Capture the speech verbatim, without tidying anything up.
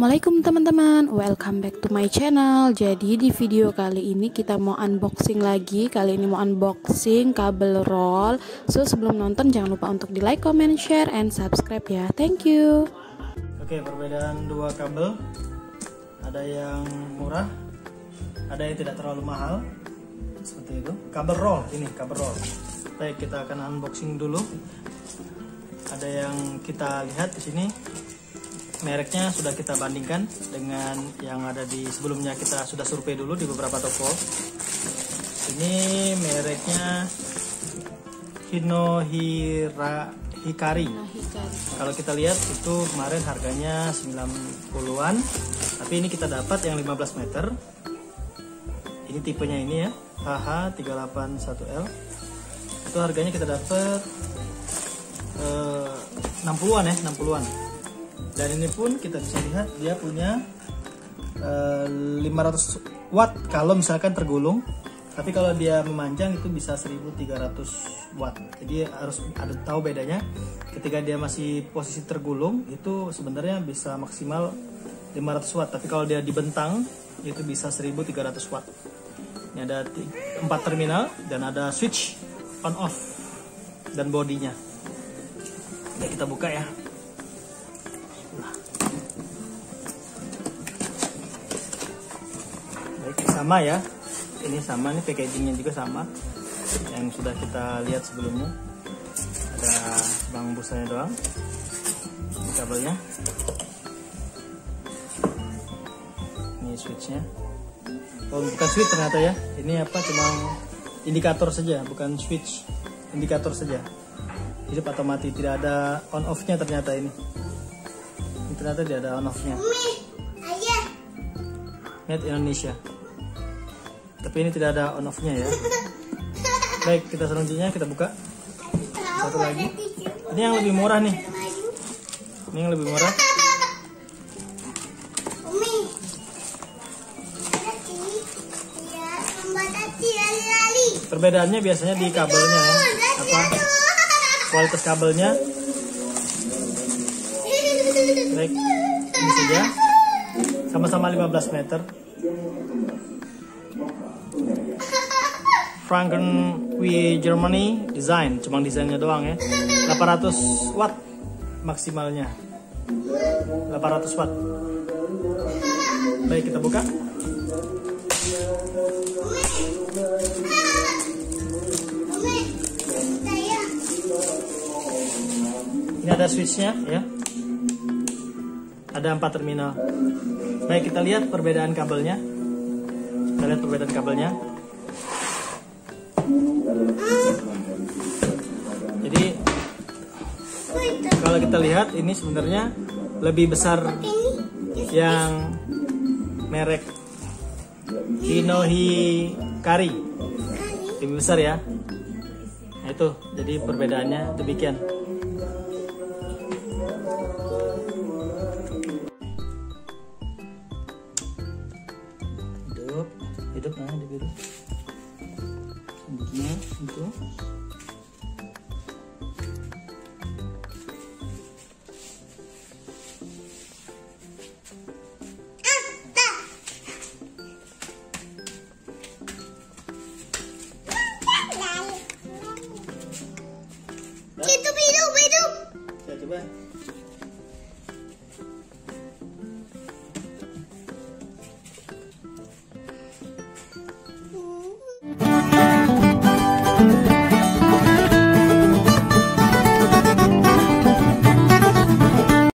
Assalamualaikum teman-teman, welcome back to my channel. Jadi di video kali ini kita mau unboxing lagi. Kali ini mau unboxing kabel roll. So sebelum nonton jangan lupa untuk di like, comment, share, and subscribe ya. Thank you. Oke, perbedaan dua kabel. Ada yang murah, ada yang tidak terlalu mahal. Seperti itu. Kabel roll, ini kabel roll. Baik, kita akan unboxing dulu. Ada yang kita lihat di sini. Mereknya sudah kita bandingkan dengan yang ada di sebelumnya, kita sudah survei dulu di beberapa toko. Ini mereknya Hinohira Hikari. Kalau kita lihat itu kemarin harganya sembilan puluhan, tapi ini kita dapat yang lima belas meter. Ini tipenya ini ya, H H tiga delapan satu L. Itu harganya kita dapat eh, enam puluhan ya, enam puluhan. Dan ini pun kita bisa lihat dia punya uh, lima ratus watt kalau misalkan tergulung, tapi kalau dia memanjang itu bisa seribu tiga ratus watt. Jadi harus ada tahu bedanya. Ketika dia masih posisi tergulung itu sebenarnya bisa maksimal lima ratus watt, tapi kalau dia dibentang itu bisa seribu tiga ratus watt. Ini ada empat terminal dan ada switch on off dan bodinya. Nah, kita buka ya. Sama ya, ini sama nih, packagingnya juga sama yang sudah kita lihat sebelumnya. Ada bang busanya doang, ini kabelnya, ini switchnya. Oh bukan switch ternyata ya, ini apa, cuma indikator saja, bukan switch, indikator saja. Hidup atau mati, tidak ada on off nya ternyata ini. Ini ternyata tidak ada on off nya. Made Indonesia. Tapi ini tidak ada on off-nya ya. Baik, kita selanjutnya kita buka satu lagi. Ini yang lebih murah nih. Ini yang lebih murah. Perbedaannya biasanya di kabelnya ya. Apa? Kualitas kabelnya. Baik, ini saja. Sama-sama lima belas meter. Frankenwie Germany design, cuma desainnya doang ya. delapan ratus watt maksimalnya, delapan ratus watt. Baik, kita buka. Ini ada switchnya ya, ada empat terminal. Baik, kita lihat perbedaan kabelnya. Kita lihat perbedaan kabelnya. Jadi kalau kita lihat ini sebenarnya lebih besar yang merek Hinohikari, lebih besar ya. Nah itu, jadi perbedaannya demikian. Hidup, hidup nah di biru. Selanjutnya itu hidup hidup hidup. saya coba.